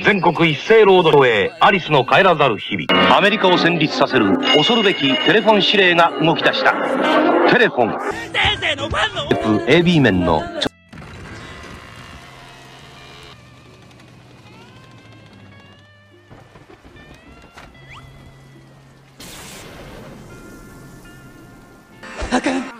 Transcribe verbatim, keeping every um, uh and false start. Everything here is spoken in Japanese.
全国一斉労働へアリスの帰らざる日々。アメリカを戦慄させる恐るべきテレフォン指令が動き出した。テレフォン先生のファンの エービー 面のあかん。